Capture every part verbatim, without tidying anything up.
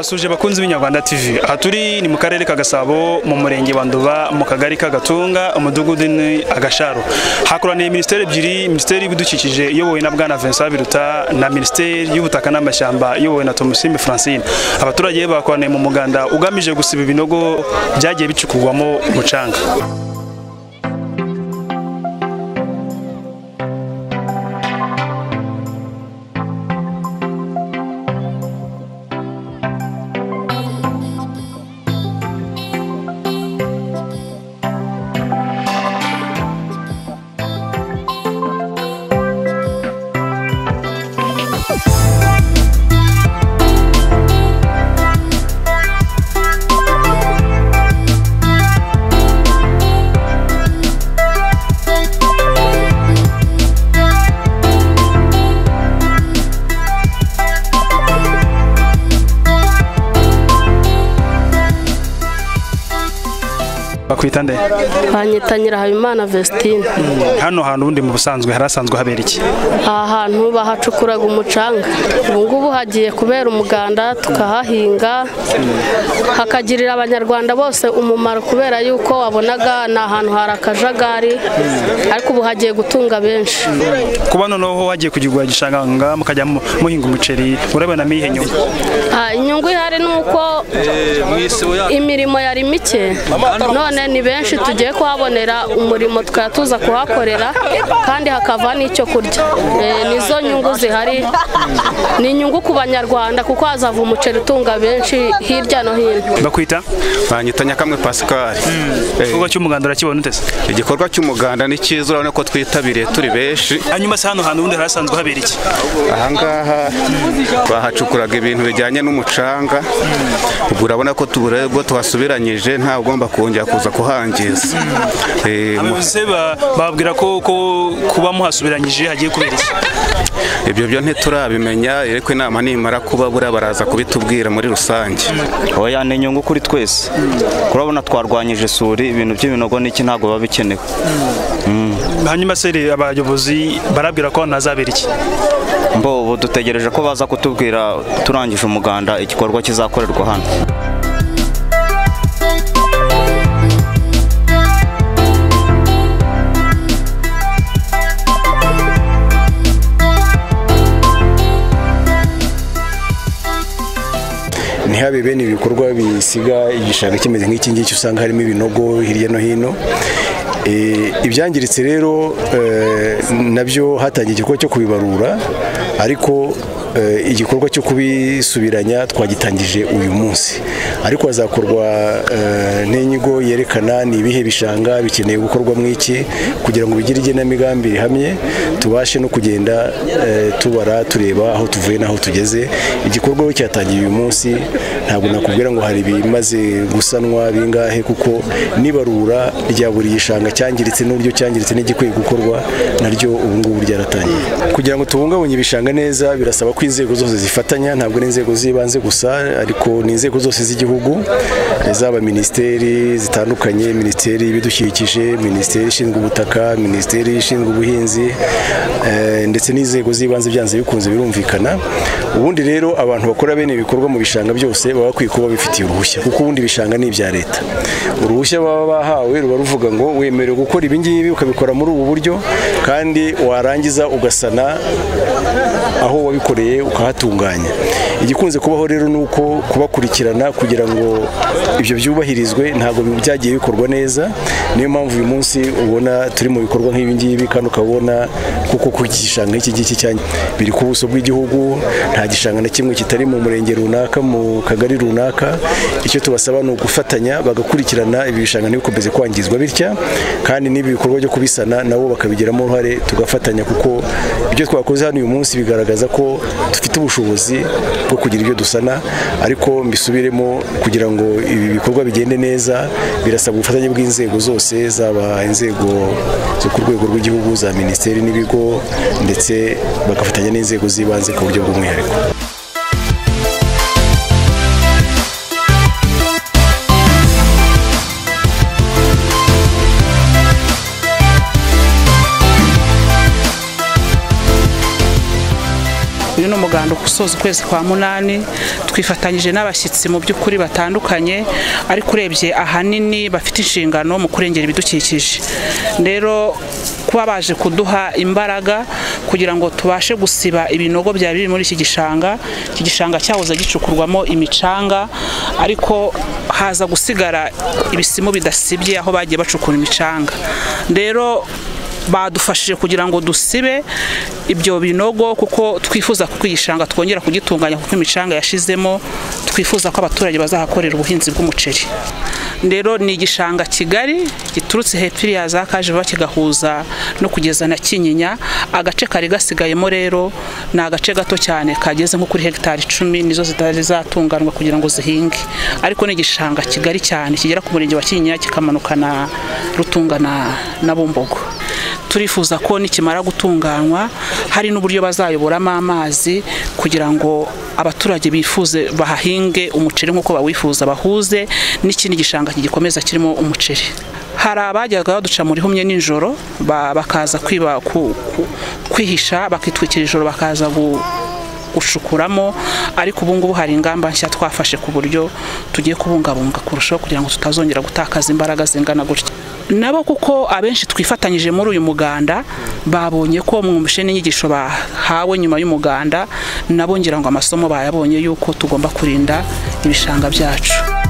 Turabasuje bakunzi b'inyarwanda T V. Aha turi ni mu karere ka Gasabo mu murenge wa Nduba mu kagari ka Gatunga umudugudu ni Agasharo. Hakoraniye Minisitiri ebyiri, Minisitiri y'ibidukikije iyobowe na Bwana Vincent Biruta na Minisitiri y'ubutaka n'amashyamba iyobowe na Tumusiime Francine. Abaturage bakoraniye mu muganda ugamije gusiba ibinogo byagiye bicukurwamo umucanga. Bakwitande banyitanyira Habimana Vestine. Hano hantu ubundi mu busanzwe harasanzwe habera iki? Aha hantu bahacukuraga umucanga, ubu ngubu hagiye kubera umuganda tukahahinga hakagirira abanyarwanda bose umumaro kubera yuko wabonaga na ahantu harakajagari ariko ubu hagiye gutunga benshi. Kuba noneho hagiye kugirwa igishanga mukajya muhinga umuceri urabona mihe nyungu? Ah, inyungu ihari nuko imirimo yari mike none ni benshi tugiye kuhabonera umurimo tukatuza kuhakorera kandi hakava n'icyo kurya. E, nizo nyungu zihari, ni inyungu ku banyarwanda kuko hazava umuceri utunga benshi hirya no hino. Bakwita banyitanya kamwe Pascal. Igikorwa cy'umuganda urakibona utese? Igikorwa cy'umuganda ni cyiza urabona ko twitabiriye turi benshi. Hanyuma se hano hantu ubundi harasanzwe habera iki? Aha ngaha bahacukuraga ibintu bijyanye n'umucanga, ubwo urabona ko tuburego tuhasubiranyije nta ugomba kongera kuza kuhangiza. Eh, babwira ko kuba muhasubiranyije hagiye kubera iki? Ibyo byo ntiturabimenya, ariko inama nimara kuba bura baraza kubitubwira muri rusange. Oya ni inyungu kuri twese, kurabona twarwanyije isuri, ibintu by'ibinogo n'iki ntabwo baba bikenewe. Hanyuma se abayobozi barabwira ko ntazabera iki? Mbo ubu dutegereje ko baza kutubwira turangije umuganda igikorwa kizakorerwa hano. Ntihabe bene ibikorwa bisiga igishanga kimeze nk'iki ngiki usanga harimo ibinogo hirya no hino. Ibyangiritse rero nabyo hatangiye igikorwa cyo kubibarura, ariko igikorwa cyo kubisubiranya twagitangije uyu munsi, ariko hazakorwa n'inyigo yerekana ni ibihe bishanga bikeneye gukorwa mw'iki kugira ngo bigire igenamigambi rihamye, tubashe no kugenda tubara tureba aho tuvuye n'aho tugeze. Igikorwa cyatangiye uyu munsi, ntabwo nakubwira ngo hari bimaze gusanwa bingahe kuko nibarura rya buri gishanga cyangiritse n'uburyo cyangiritse n'igikwiye gukorwa naryo ubu ngubu ryaratangiye. Kugira ngo tubungabunye ibishanga neza birasaba ko inzego zose zifatanya, ntabwo n'inzego z'ibanze gusa ariko n'inzego zose z'igihugu, zaba Minisiteri zitandukanye, Minisiteri y'ibidukikije, Minisiteri ishinzwe ubutaka, Minisiteri ishinzwe ubuhinzi, ndetse n'inzego z'ibanze byanze bikunze birumvikana. Ubundi rero abantu bakora bene ibikorwa mu bishanga byose baba bakwiye kuba bifitiye uruhushya, kuko ubundi bishanga ni ibya leta. Uruhushya baba bahawe ruba ruvuga ngo wemerewe gukora ibi ngibi ukabikora muri ubu buryo, kandi warangiza ugasana aho wabikoreye ukahatunganya. Igikunze kubaho rero nuko kubakurikirana kugira ngo ibyo byubahirizwe ntabwo byagiye bikorwa neza. Niyo mpamvu uyu munsi ubona turi mu bikorwa nk'ibi ngibi, kandi ukabona kuko ku gishanga iki giki cyane biri ku buso bw'igihugu, nta gishanga na kimwe kitari mu murenge runaka mu kagari runaka. Icyo tubasaba ni ugufatanya bagakurikirana ibi bishanga ntibikomeze kwangizwa bitya, kandi n'ibi bikorwa byo kubisana nabo bakabigiramo uruhare tugafatanya, kuko ibyo twakoze hano uyu munsi bigaragaza ko dufite ubushobozi bwo kugira ibyo dusana. Ariko mbisubiremo, kugira ngo ibi bikorwa bigende neza birasaba ubufatanye bw'inzego zose, zaba inzego zo ku rwego rw'igihugu, za Minisiteri n'ibigo, ndetse bagafatanya n'inzego z'ibanze ku buryo bw'umwihariko. umuganda gusoza ukwezi kwa munani twifatanyije n'abashyitsi mu by'ukuri batandukanye ariko urebye ahanini bafite inshingano mu kurengera ibidukikije. Rero kuba baje kuduha imbaraga kugira ngo tubashe gusiba ibinogo byari biri muri iki gishanga. Iki gishanga cyahoze gicukurwamo imicanga ariko haza gusigara ibisimu bidasibye aho bagiye bacukura imicanga. Rero badufashije kugira ngo dusibe ibyo binogo kuko twifuza ko igishanga twongera kugitunganya kuko imicanga yashizemo, twifuza ko abaturage bazahakorera ubuhinzi bw'umuceri. Rero ni igishanga kigari giturutse hepfo ya za Kaje kigahuza no kugeza na Kinyinya. Agace kari gasigayemo rero ni agace gato cyane kageze nko kuri hegitari icumi nizo zitari zatunganwa kugira ngo zihinge, ariko ni igishanga kigari cyane kigera ku murenge wa Kinyinya kikamanukana Rutungana na Bumbogo. Turifuza ko nikimara gutunganywa hari n'uburyo bazayoboramo amazi kugira ngo abaturage bifuze bahahinge umuceri nk'uko bawifuza bahuze n'ikindi gishanga kigikomeza kirimo umuceri. Hari abajyaga baduca muri humye n'injoro bakaza kwiba kwihisha bakitwikira ijoro bakaza gucukuramo, ariko ubu ngubu hari ingamba nshya twafashe ku buryo tugiye kubungabunga kurushaho kugira ngo tutazongera gutakaza imbaraga zingana gutya. Nabo kuko abenshi twifatanyije muri uyu muganda babonye ko mwumvishe n'inyigisho bahawe nyuma y'umuganda, nabo ngira ngo amasomo bayabonye yuko tugomba kurinda ibishanga byacu.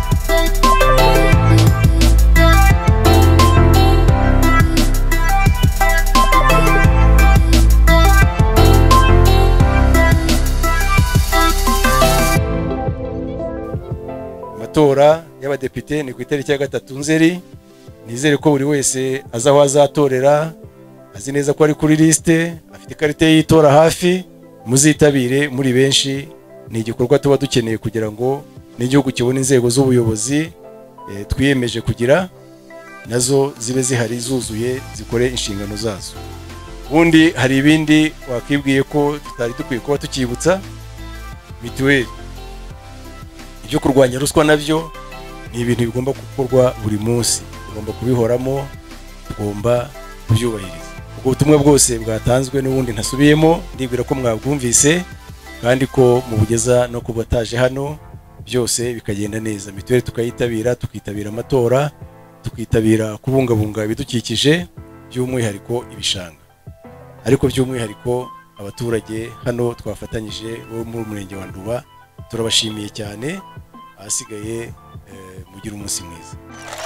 Amatora y'abadepite ni ku itariki ya gatatu Nzeri. Nizere ko buri wese aza aho azatorera, azi neza ko ari kuri liste, afite ikarita y'itora hafi. Muzitabire muri benshi, ni igikorwa tuba dukeneye kugira ngo n'igihugu kibone inzego z'ubuyobozi e, twiyemeje kugira nazo zibe zihari zuzuye zikore inshingano zazo. Ubundi hari ibindi wakibwiye ko tutari dukwiye kuba tukibutsa. Mituweli, ibyo kurwanya ruswa navyo ni ibintu bigomba gukorwa buri munsi, tugomba kubihoramo, tugomba kubyubahiriza. Ubwo butumwa bwose bwatanzwe n'ubundi ntasubiyemo, ndibwira ko mwabwumvise kandi ko mubugeza no kubataje hano byose bikagenda neza. Mituweli tukayitabira, tukitabira amatora, tukitabira kubungabunga ibidukikije, by'umwihariko ibishanga. Ariko by'umwihariko abaturage hano twafatanyije bo mu murenge wa Nduba turabashimiye cyane. Ahasigaye mugira umunsi mwiza.